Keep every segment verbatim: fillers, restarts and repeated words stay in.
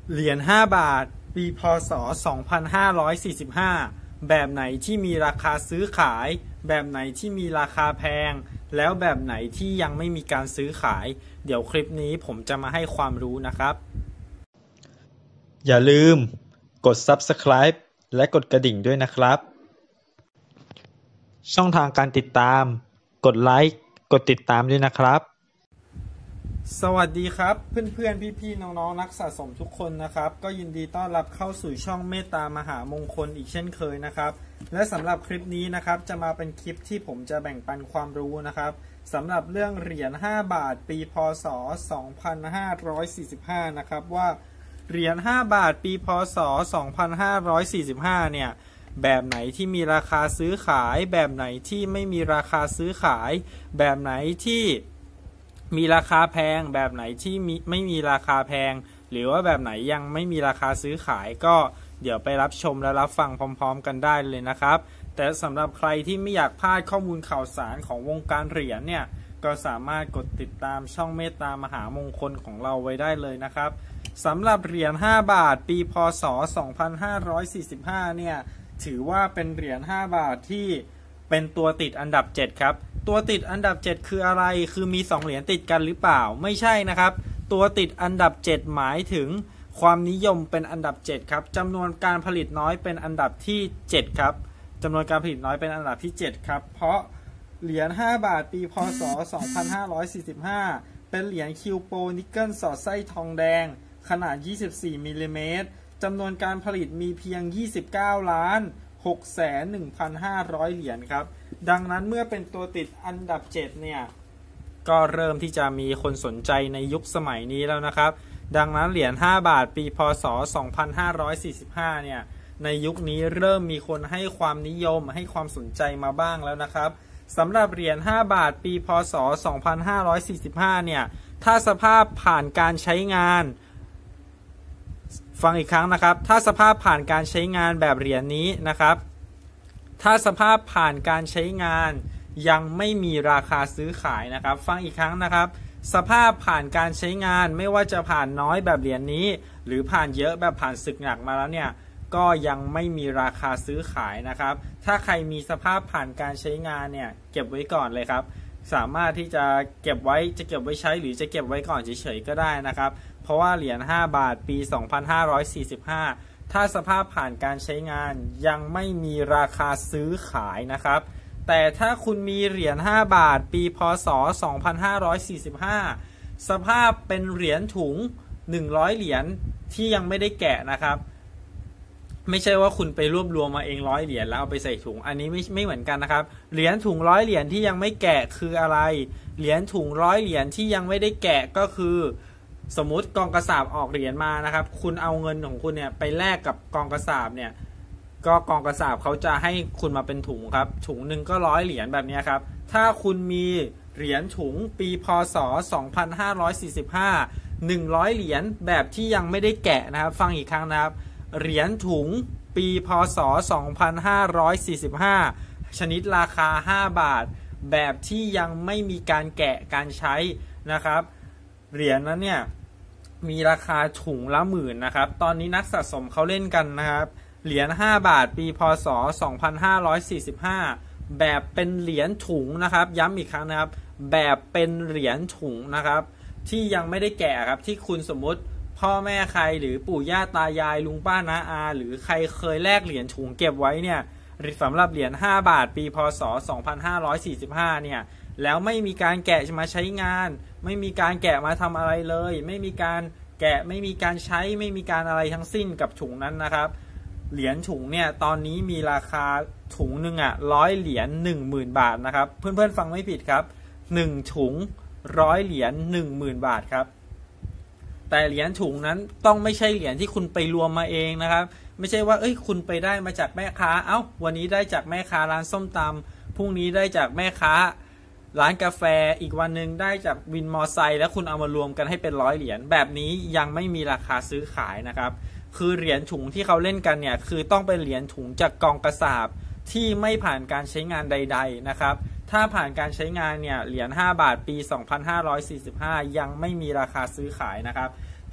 เหรียญห้าบาทปีพ.ศ. สองพันห้าร้อยสี่สิบห้าแบบไหนที่มีราคาซื้อขายแบบไหนที่มีราคาแพงแล้วแบบไหนที่ยังไม่มีการซื้อขายเดี๋ยวคลิปนี้ผมจะมาให้ความรู้นะครับอย่าลืมกด ซับสไครบ์ และกดกระดิ่งด้วยนะครับช่องทางการติดตามกดไลค์กดติดตามด้วยนะครับสวัสดีครับเพื่อนๆพี่ๆน้องๆนักสะสมทุกคนนะครับก็ยินดีต้อนรับเข้าสู่ช่องเมตตามหามงคลอีกเช่นเคยนะครับและสำหรับคลิปนี้นะครับจะมาเป็นคลิปที่ผมจะแบ่งปันความรู้นะครับสำหรับเรื่องเหรียญห้าบาทปีพ.ศ. สองพันห้าร้อยสี่สิบห้านะครับว่าเหรียญห้าบาทปีพ.ศ. สองพันห้าร้อยสี่สิบห้าเนี่ยแบบไหนที่มีราคาซื้อขายแบบไหนที่ไม่มีราคาซื้อขายแบบไหนที่มีราคาแพงแบบไหนที่มีไม่มีราคาแพงหรือว่าแบบไหนยังไม่มีราคาซื้อขายก็เดี๋ยวไปรับชมและรับฟังพร้อมๆกันได้เลยนะครับแต่สำหรับใครที่ไม่อยากพลาดข้อมูลข่าวสารของวงการเหรียญเนี่ยก็สามารถกดติดตามช่องเมตตามหามงคลของเราไว้ได้เลยนะครับสำหรับเหรียญห้าบาทปีพ.ศ. สองพันห้าร้อยสี่สิบห้าเนี่ยถือว่าเป็นเหรียญห้าบาทที่เป็นตัวติดอันดับเจ็ดครับตัวติดอันดับเจ็ดคืออะไรคือมีสองเหรียญติดกันหรือเปล่าไม่ใช่นะครับตัวติดอันดับเจ็ดหมายถึงความนิยมเป็นอันดับเจ็ดครับจำนวนการผลิตน้อยเป็นอันดับที่เจ็ดครับจำนวนการผลิตน้อยเป็นอันดับที่เจ็ดครับเพราะเหรียญห้าบาทปีพ.ศ. สองพันห้าร้อยสี่สิบห้าเป็นเหรียญคิวโปนิกเกิลสอดไส้ทองแดงขนาดยี่สิบสี่มิลลิเมตรจำนวนการผลิตมีเพียงยี่สิบเก้าล้านหกแสนหนึ่งพันห้าร้อยเหรียญครับดังนั้นเมื่อเป็นตัวติดอันดับเจ็ดเนี่ยก็เริ่มที่จะมีคนสนใจในยุคสมัยนี้แล้วนะครับดังนั้นเหรียญห้าบาทปีพ.ศ. สองพันห้าร้อยสี่สิบห้าเนี่ยในยุคนี้เริ่มมีคนให้ความนิยมให้ความสนใจมาบ้างแล้วนะครับสำหรับเหรียญห้าบาทปีพ.ศ. สองพันห้าร้อยสี่สิบห้าเนี่ยถ้าสภาพผ่านการใช้งานฟังอีกครั้งนะครับถ้าสภาพผ่านการใช้งานแบบเหรียญนี้นะครับถ้าสภาพผ่านการใช้งานยังไม่มีราคาซื้อขายนะครับฟังอีกครั้งนะครับสภาพผ่านการใช้งานไม่ว่าจะผ่านน้อยแบบเหรียญนี้หรือผ่านเยอะแบบผ่านศึกหนักมาแล้วเนี่ยก็ยังไม่มีราคาซื้อขายนะครับถ้าใครมีสภาพผ่านการใช้งานเนี่ยเก็บไว้ก่อนเลยครับสามารถที่จะเก็บไว้จะเก็บไว้ใช้หรือจะเก็บไว้ก่อนเฉยๆก็ได้นะครับเพราะว่าเหรียญห้าบาทปีสองพันห้าร้อยสี่สิบห้าถ้าสภาพผ่านการใช้งานยังไม่มีราคาซื้อขายนะครับแต่ถ้าคุณมีเหรียญห้าบาทปีพ.ศ. สองพันห้าร้อยสี่สิบห้าสภาพเป็นเหรียญถุงหนึ่งร้อยเหรียญที่ยังไม่ได้แกะนะครับไม่ใช่ว่าคุณไปรวบรวมมาเองร้อยเหรียญแล้วเอาไปใส่ถุงอันนี้ไม่ไม่เหมือนกันนะครับเหรียญถุงร้อยเหรียญที่ยังไม่แกะคืออะไรเหรียญถุงร้อยเหรียญที่ยังไม่ได้แกะก็คือสมมุติกองกระสาบออกเหรียญมานะครับคุณเอาเงินของคุณเนี่ยไปแลกกับกองกระสาบเนี่ยก็กองกระสาบเขาจะให้คุณมาเป็นถุงครับถุงหนึ่งก็ร้อยเหรียญแบบนี้ครับถ้าคุณมีเหรียญถุงปีพ.ศ. สองพันห้าร้อยสี่สิบห้า หนึ่งร้อยเหรียญแบบที่ยังไม่ได้แกะนะครับฟังอีกครั้งนะครับเหรียญถุงปีพ.ศ. สองพันห้าร้อยสี่สิบห้าชนิดราคาห้าบาทแบบที่ยังไม่มีการแกะการใช้นะครับเหรียญนั้นเนี่ยมีราคาถุงละหมื่นนะครับตอนนี้นักสะสมเขาเล่นกันนะครับเหรียญห้าบาทปีพ.ศ. สองพันห้าร้อยสี่สิบห้าแบบเป็นเหรียญถุงนะครับย้ำอีกครั้งนะครับแบบเป็นเหรียญถุงนะครับที่ยังไม่ได้แกะครับที่คุณสมมติพ่อแม่ใครหรือปู่ย่าตายายลุงป้าน้าอาหรือใครเคยแลกเหรียญถุงเก็บไว้เนี่ยสำหรับเหรียญห้าบาทปีพ.ศ. สองพันห้าร้อยสี่สิบห้าเนี่ยแล้วไม่มีการแกะมาใช้งานไม่มีการแกะมาทำอะไรเลยไม่มีการแกะไม่มีการใช้ไม่มีการอะไรทั้งสิ้นกับถุงนั้นนะครับเหรียญถุงเนี่ยตอนนี้มีราคาถุงหนึ่งอ่ะร้อยเหรียญหนึ่งหมื่นบาทนะครับเพื่อนๆฟังไม่ผิดครับหนึ่งถุงร้อยเหรียญหนึ่งหมื่นบาทครับแต่เหรียญถุงนั้นต้องไม่ใช่เหรียญที่คุณไปรวมมาเองนะครับไม่ใช่ว่าเอ้ยคุณไปได้มาจากแม่ค้าเอ้าวันนี้ได้จากแม่ค้าร้านส้มตำพรุ่งนี้ได้จากแม่ค้าร้านกาแฟอีกวันหนึ่งได้จากวินมอไซค์แล้วคุณเอามารวมกันให้เป็นร้อยเหรียญแบบนี้ยังไม่มีราคาซื้อขายนะครับคือเหรียญถุงที่เขาเล่นกันเนี่ยคือต้องเป็นเหรียญถุงจากกองกระสาบที่ไม่ผ่านการใช้งานใดๆนะครับถ้าผ่านการใช้งานเนี่ยเหรียญห้าบาทปีสองพันห้าร้อยสี่สิบห้ายังไม่มีราคาซื้อขายนะครับ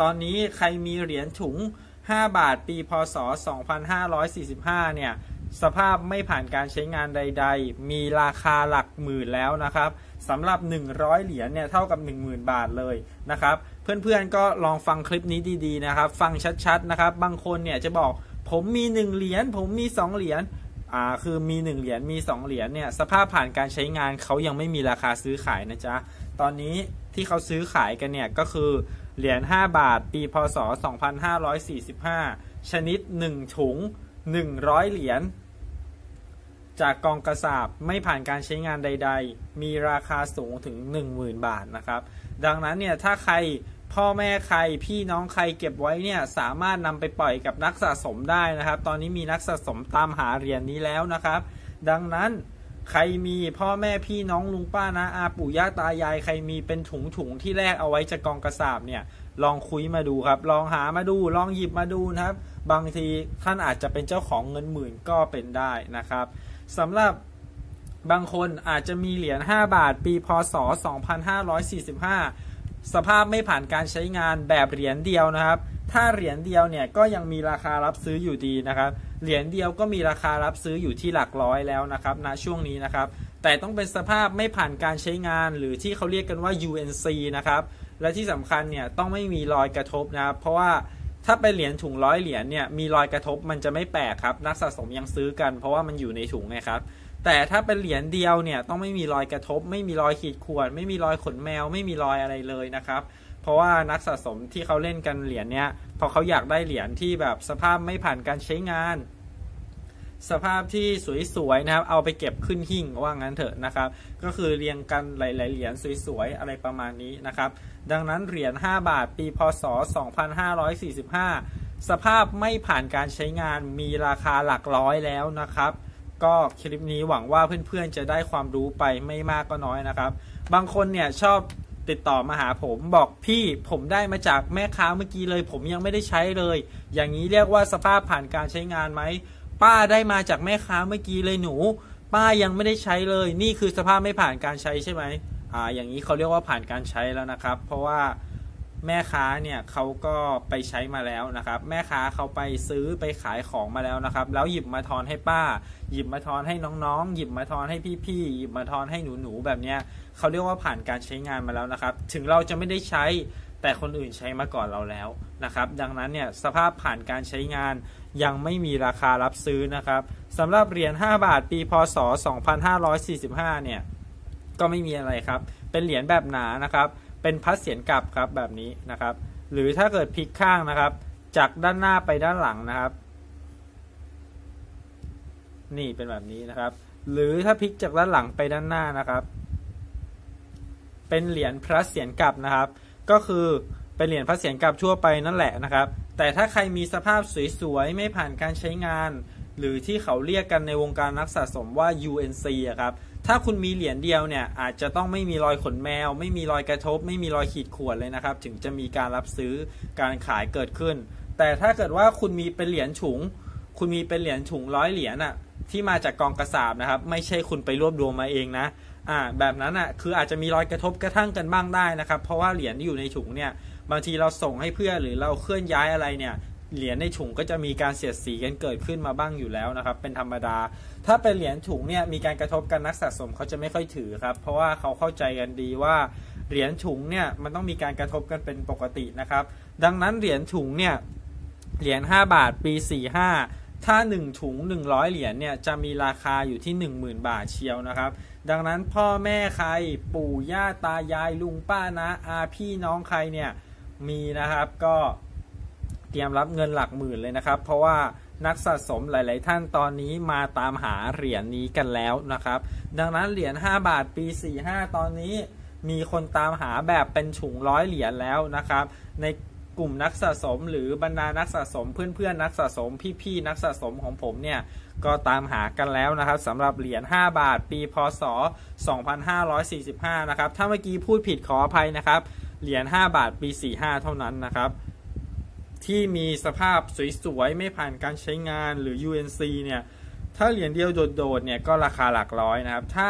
ตอนนี้ใครมีเหรียญถุงห้าบาทปีพ.ศ. สองพันห้าร้อยสี่สิบห้าเนี่ยสภาพไม่ผ่านการใช้งานใดๆมีราคาหลักหมื่นแล้วนะครับสำหรับหนึ่งร้อยเหรียญเนี่ยเท่ากับ หนึ่งหมื่น บาทเลยนะครับเพื่อนๆก็ลองฟังคลิปนี้ดีๆนะครับฟังชัดๆนะครับบางคนเนี่ยจะบอกผมมีหนึ่งเหรียญผมมีสองเหรียญอ่าคือมีหนึ่งเหรียญมีสองเหรียญเนี่ยสภาพผ่านการใช้งานเขายังไม่มีราคาซื้อขายนะจ๊ะตอนนี้ที่เขาซื้อขายกันเนี่ยก็คือเหรียญห้าบาทปีพ.ศ. สองพันห้าร้อยสี่สิบห้าชนิดหนึ่งถุงหนึ่งร้อยเหรียญจากกองกระสาบไม่ผ่านการใช้งานใดๆมีราคาสูงถึง หนึ่งหมื่น บาทนะครับดังนั้นเนี่ยถ้าใครพ่อแม่ใครพี่น้องใครเก็บไว้เนี่ยสามารถนำไปปล่อยกับนักสะสมได้นะครับตอนนี้มีนักสะสมตามหาเหรียญนี้แล้วนะครับดังนั้นใครมีพ่อแม่พี่น้องลุงป้านะอาปู่ย่าตายายใครมีเป็นถุงถุงที่แรกเอาไว้จากกองกระสาบเนี่ยลองคุยมาดูครับลองหามาดูลองหยิบมาดูนะครับบางทีท่านอาจจะเป็นเจ้าของเงินหมื่นก็เป็นได้นะครับสำหรับบางคนอาจจะมีเหรียญห้าบาทปีพ.ศ. สองพันห้าร้อยสี่สิบห้าสภาพไม่ผ่านการใช้งานแบบเหรียญเดียวนะครับถ้าเหรียญเดียวเนี่ยก็ยังมีราคารับซื้ออยู่ดีนะครับเหรียญเดียวก็มีราคารับซื้ออยู่ที่หลักร้อยแล้วนะครับณช่วงนี้นะครับแต่ต้องเป็นสภาพไม่ผ่านการใช้งานหรือที่เขาเรียกกันว่า ยู เอ็น ซี นะครับและที่สำคัญเนี่ยต้องไม่มีรอยกระทบนะครับเพราะว่าถ้าเป็นเหรียญถุงร้อยเหรียญเนี่ยมีรอยกระทบมันจะไม่แปลกครับนักสะสมยังซื้อกันเพราะว่ามันอยู่ในถุงไงครับแต่ถ้าเป็นเหรียญเดียวเนี่ยต้องไม่มีรอยกระทบไม่มีรอยขีดข่วนไม่มีรอยขนแมวไม่มีรอยอะไรเลยนะครับเพราะว่านักสะสมที่เขาเล่นกันเหรียญเนี้ยพอเขาอยากได้เหรียญที่แบบสภาพไม่ผ่านการใช้งานสภาพที่สวยๆนะครับเอาไปเก็บขึ้นหิ้งว่างั้นเถอะนะครับก็คือเรียงกันหลายๆเหรียญสวยๆอะไรประมาณนี้นะครับดังนั้นเหรียญห้าบาทปีพ.ศ. สองพันห้าร้อยสี่สิบห้าสภาพไม่ผ่านการใช้งานมีราคาหลักร้อยแล้วนะครับก็คลิปนี้หวังว่าเพื่อนๆจะได้ความรู้ไปไม่มากก็น้อยนะครับบางคนเนี่ยชอบติดต่อมาหาผมบอกพี่ผมได้มาจากแม่ค้าเมื่อกี้เลยผมยังไม่ได้ใช้เลยอย่างนี้เรียกว่าสภาพผ่านการใช้งานไหมป้าได้มาจากแม่ค้าเมื่อกี้เลยหนูป้ายังไม่ได้ใช้เลยนี่คือสภาพไม่ผ่านการใช้ใช่ไหมอ่าอย่างนี้เขาเรียกว่าผ่านการใช้แล้วนะครับเพราะว่าแม่ค้าเนี่ยเขาก็ไปใช้มาแล้วนะครับแม่ค้าเขาไปซื้อไปขายของมาแล้วนะครับแล้วหยิบมาทอนให้ป้าหยิบมาทอนให้น้องๆหยิบมาทอนให้พี่ๆหยิบมาทอนให้หนูๆแบบเนี้ยเขาเรียกว่าผ่านการใช้งานมาแล้วนะครับถึงเราจะไม่ได้ใช้แต่คนอื่นใช้มาก่อนเราแล้วนะครับดังนั้นเนี่ยสภาพผ่านการใช้งานยังไม่มีราคารับซื้อนะครับสำหรับเหรียญห้าบาทปีพ.ศ. สองพันห้าร้อยสี่สิบห้าเนี่ยก็ไม่มีอะไรครับเป็นเหรียญแบบหนานะครับเป็นพัดเสียนกลับครับแบบนี้นะครับหรือถ้าเกิดพลิกข้างนะครับจากด้านหน้าไปด้านหลังนะครับนี่เป็นแบบนี้นะครับหรือถ้าพลิกจากด้านหลังไปด้านหน้านะครับเป็นเหรียญพัดเสียนกลับนะครับก็คือเป็นเหรียญพัดเสียนกลับทั่วไปนั่นแหละนะครับแต่ถ้าใครมีสภาพสวยๆไม่ผ่านการใช้งานหรือที่เขาเรียกกันในวงการนักสะสมว่า ยู เอ็น ซี อะครับถ้าคุณมีเหรียญเดียวเนี่ยอาจจะต้องไม่มีรอยขนแมวไม่มีรอยกระทบไม่มีรอยขีดข่วนเลยนะครับถึงจะมีการรับซื้อการขายเกิดขึ้นแต่ถ้าเกิดว่าคุณมีเป็นเหรียญถุงคุณมีเป็นเหรียญถุงร้อยเหรียญอะที่มาจากกองกระสาบนะครับไม่ใช่คุณไปรวบรวมมาเองนะอ่าแบบนั้นอ่ะคืออาจจะมีรอยกระทบกระทั่งกันบ้างได้นะครับเพราะว่าเหรียญที่อยู่ในถุงเนี่ยบางทีเราส่งให้เพื่อนหรือเราเคลื่อนย้ายอะไรเนี่ยเหรียญในถุงก็จะมีการเสียดสีกันเกิดขึ้นมาบ้างอยู่แล้วนะครับเป็นธรรมดาถ้าเป็นเหรียญถุงเนี่ยมีการกระทบกันนักสะสมเขาจะไม่ค่อยถือครับเพราะว่าเขาเข้าใจกันดีว่าเหรียญถุงเนี่ยมันต้องมีการกระทบกันเป็นปกตินะครับดังนั้นเหรียญถุงเนี่ยเหรียญห้าบาทปีสี่สิบห้าถ้าหนึ่งถุงหนึ่งร้อยเหรียญเนี่ยจะมีราคาอยู่ที่ หนึ่งหมื่น บาทเชียวนะครับดังนั้นพ่อแม่ใครปู่ย่าตายายลุงป้านะอาพี่น้องใครเนี่ยมีนะครับก็เตรียมรับเงินหลักหมื่นเลยนะครับเพราะว่านักสะสมหลายๆท่านตอนนี้มาตามหาเหรียญนี้กันแล้วนะครับดังนั้นเหรียญห้าบาทปีสี่สิบห้าตอนนี้มีคนตามหาแบบเป็นถุงร้อยเหรียญแล้วนะครับในกลุ่มนักสะสมหรือบรรดานักสะสมเพื่อนๆนักสะสมพี่ๆนักสะสมของผมเนี่ยก็ตามหากันแล้วนะครับสำหรับเหรียญห้าบาทปีพ.ศ. สองพันห้าร้อยสี่สิบห้านะครับถ้าเมื่อกี้พูดผิดขออภัยนะครับเหรียญห้าบาทปีสี่สิบห้าเท่านั้นนะครับที่มีสภาพสวยๆไม่ผ่านการใช้งานหรือ ยู เอ็น ซี เนี่ยถ้าเหรียญเดียวโดดๆเนี่ยก็ราคาหลักร้อยนะครับถ้า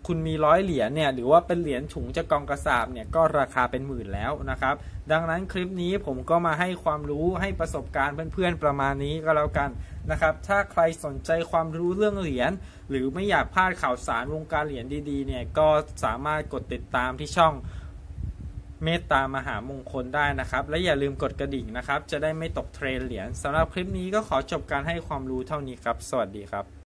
คุณมีร้อยเหรียญเนี่ยหรือว่าเป็นเหรียญถุงจากกองกระสาบเนี่ยก็ราคาเป็นหมื่นแล้วนะครับดังนั้นคลิปนี้ผมก็มาให้ความรู้ให้ประสบการณ์เพื่อนๆประมาณนี้ก็แล้วกันนะครับถ้าใครสนใจความรู้เรื่องเหรียญหรือไม่อยากพลาดข่าวสารวงการเหรียญดีๆเนี่ยก็สามารถกดติดตามที่ช่องเมตตามหามงคลได้นะครับและอย่าลืมกดกระดิ่งนะครับจะได้ไม่ตกเทรนเหรียญสำหรับคลิปนี้ก็ขอจบการให้ความรู้เท่านี้ครับสวัสดีครับ